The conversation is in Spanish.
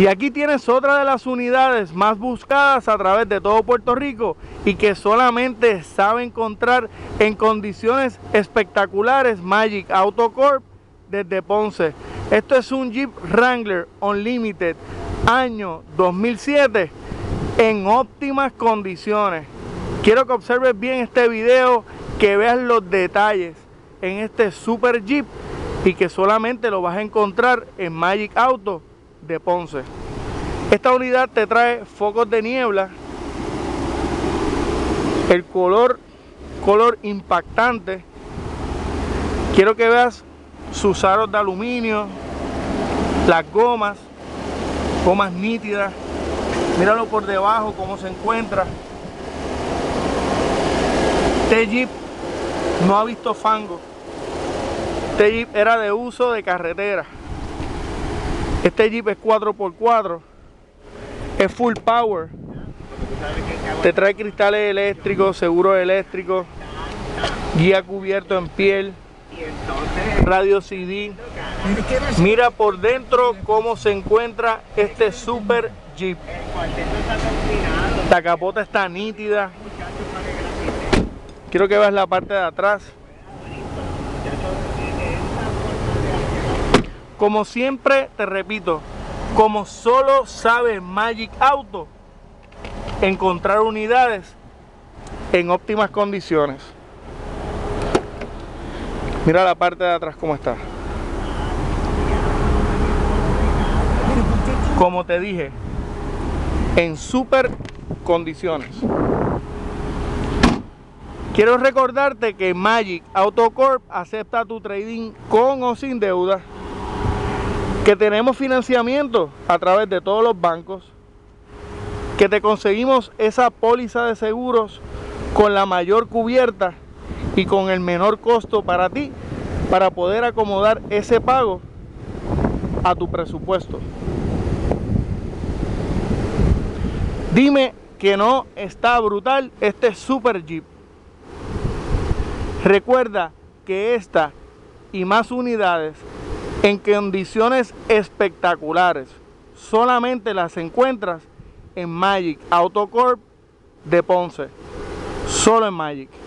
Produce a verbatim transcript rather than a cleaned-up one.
Y aquí tienes otra de las unidades más buscadas a través de todo Puerto Rico y que solamente sabe encontrar en condiciones espectaculares Magic Auto Corp desde Ponce. Esto es un Jeep Wrangler Unlimited año dos mil siete en óptimas condiciones. Quiero que observes bien este video, que veas los detalles en este Super Jeep y que solamente lo vas a encontrar en Magic Auto de Ponce. Esta unidad te trae focos de niebla, el color, color impactante. Quiero que veas sus aros de aluminio, las gomas, gomas nítidas. Míralo por debajo cómo se encuentra. Este Jeep no ha visto fango. Este Jeep era de uso de carretera. Este Jeep es cuatro por cuatro, es full power, te trae cristales eléctricos, seguros eléctricos, guía cubierto en piel, radio C D. Mira por dentro cómo se encuentra este Super Jeep. La capota está nítida. Quiero que veas la parte de atrás. Como siempre te repito, como solo sabe Magic Auto encontrar unidades en óptimas condiciones. Mira la parte de atrás cómo está. Como te dije, en super condiciones. Quiero recordarte que Magic Auto Corp acepta tu trading con o sin deuda, que tenemos financiamiento a través de todos los bancos, que te conseguimos esa póliza de seguros con la mayor cubierta y con el menor costo para ti, para poder acomodar ese pago a tu presupuesto. Dime que no está brutal este Super Jeep. Recuerda que esta y más unidades en condiciones espectaculares solamente las encuentras en Magic Auto Corp de Ponce, solo en Magic.